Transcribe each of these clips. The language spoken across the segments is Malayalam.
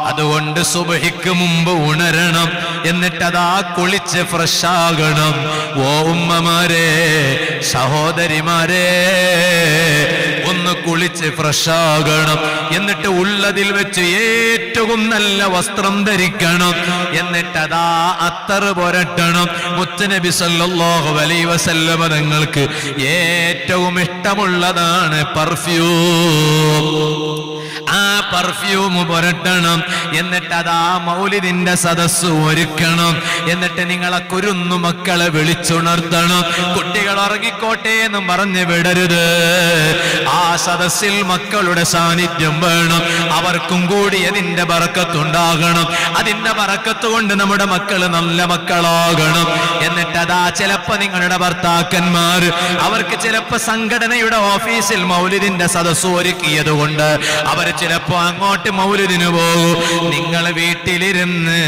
അതുകൊണ്ട് സുബ്ഹിക്ക് മുമ്പ് ഉണരണം, എന്നിട്ടതാ കുളിച്ച് ഫ്രഷ് ആകണം. ഓ ഉമ്മമാരെ, സഹോദരിമാരെ, ഒന്ന് കുളിച്ച് ഫ്രഷ് ആകണം. എന്നിട്ട് ഉള്ളതിൽ വെച്ച് ഏറ്റവും നല്ല വസ്ത്രം ധരിക്കണം. എന്നിട്ടതാ അത്തർ പുരട്ടണം. മുത്തുനബി സല്ലല്ലാഹു അലൈഹി വസല്ലമ തങ്ങൾക്ക് ഏറ്റവും ഇഷ്ടമുള്ളതാണ് പെർഫ്യൂം. ആ പെർഫ്യൂം പുരട്ടണം. എന്നിട്ട് അതാ മൗലിദിന്റെ സദസ്സ് ഒരുക്കണം. എന്നിട്ട് നിങ്ങളെ കുരുന്നു മക്കളെ വിളിച്ചുണർത്തണം. കുട്ടികൾ ഉറങ്ങിക്കോട്ടെ എന്നും പറഞ്ഞ് വിടരുത്. ആ സദസ്സിൽ മക്കളുടെ സാന്നിധ്യം വേണം. അവർക്കും കൂടി അതിന്റെ ബറക്കത്തുണ്ടാകണം. അതിന്റെ ബറക്കത്ത് കൊണ്ട് നമ്മുടെ മക്കള് നല്ല മക്കളാകണം. എന്നിട്ട് അതാ ചിലപ്പോ നിങ്ങളുടെ ഭർത്താക്കന്മാർ അവർക്ക് ചിലപ്പോ സംഘടനയുടെ ഓഫീസിൽ മൗലിദിന്റെ സദസ്സ് ഒരുക്കിയത് കൊണ്ട് അവർ ചിലപ്പോ അങ്ങോട്ട് മൗലിദിന് പോകും. നിങ്ങൾ വീട്ടിലിരുന്ന്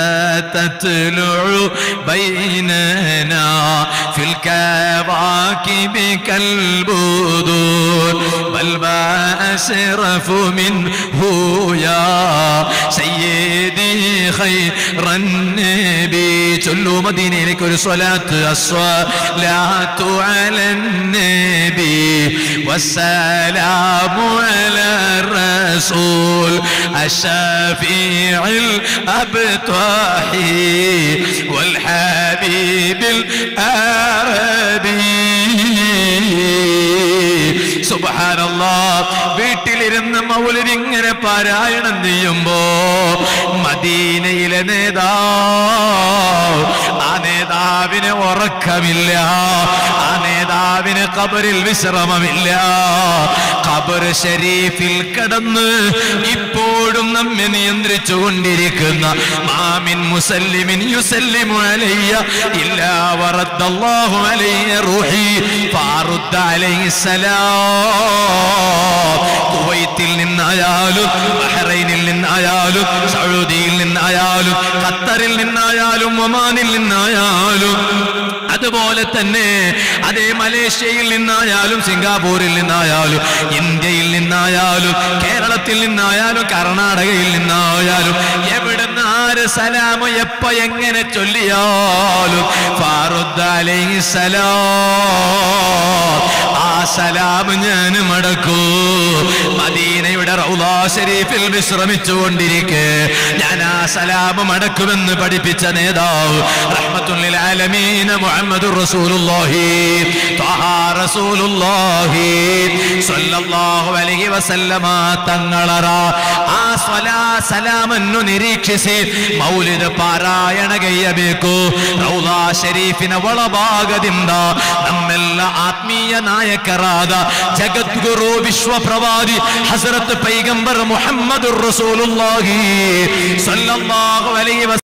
ചൊല്ലൂ മദീനയിലേക്ക് ഒരു സ്വലാത്ത്. അസ്സലാത്തു അലൻ നബി വസ്സലാമു അലർ റസൂൽ അശ്ശഫീഉൽ അബ്താഹി വൽ ഹബീബിൽ അറബി. സുബ്ഹാനല്ലാഹ്. വീട്ടിലിരുന്ന് മൗലിദ് ഇങ്ങനെ പാരായണം ചെയ്യുമ്പോ മദീനയിലെ നേതാവ്, ആ നേതാവിന് ഉറക്കമില്ല, ആ നേതാവിന് ഖബറിൽ വിശ്രമമില്ല. ഖബർ ശരീഫിൽ കടന്ന് ഇപ്പോഴും നമ്മെ നിയന്ത്രിച്ചു കൊണ്ടിരിക്കുന്ന മാമിൻ മുസല്ലിമിൻ യുസല്ലിമു അലയ്യ ഇല്ലാ വറദ്ദല്ലാഹു അലയ്യ റൂഹി ഫാറുദ്ദ അലൈഹിസ്സലാം. കുവൈത്തിൽ നിന്നായാലും ബഹ്റൈനിൽ നിന്നായാലും സൗദിയിൽ നിന്നായാലും ഖത്തറിൽ നിന്നായാലും ഒമാനിൽ നിന്നായാലും അതുപോലെ തന്നെ അതേ മലേഷ്യയിൽ നിന്നായാലും സിംഗാപൂരിൽ നിന്നായാലും ഇന്ത്യയിൽ നിന്നായാലും കേരളത്തിൽ നിന്നായാലും കർണാടകയിൽ നിന്നായാലും എവിടുന്ന് ആര് സലാം എപ്പ എങ്ങനെ ചൊല്ലിയാലും ഫാറുദ്ദ അലൈഹിസ്സലാം ആ സലാം ഞാൻ മടക്കൂ. മദീനയുടെ റൗളാ ശരീഫിൽ വിശ്രമിച്ചുകൊണ്ടിരിക്കെ ഞാൻ ആ സലാം മടക്കുമെന്ന് പഠിപ്പിച്ച നേതാവ് റഹ്മത്തുൽ ലിൽ ആലമീൻ മുഹമ്മദുർ റസൂലുള്ളാഹി ത്വഹ റസൂലുള്ളാഹി സ്വല്ലല്ലാഹു അലൈഹി വസല്ലമ തങ്ങളറ ಆ ಸ್ವಲಾ ಸಲಾಮನ್ನು ನಿರೀಕ್ಷಿಸಿ ಮೌಲಿದ ಪಾರಾಯಣ ಗೈಯಬೇಕು. ರೌಲಾ ಶರೀಫಿನ ಒಳಭಾಗದಿಂದ ನಮ್ಮೆಲ್ಲ ಆತ್ಮೀಯ ನಾಯಕರಾದ ಜಗದ್ಗುರು ವಿಶ್ವಪ್ರವಾದಿ ಹಜರತ್ ಪೈಗಂಬರ್ ಮುಹಮ್ಮದುರ್ ರಸೂಲುಲ್ಲಾಹಿ ಸಲ್ಲಲ್ಲಾಹು ಅಲೈಹಿ